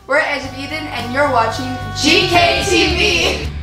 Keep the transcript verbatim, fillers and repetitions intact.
We're Edge of Eden and you're watching G K T V!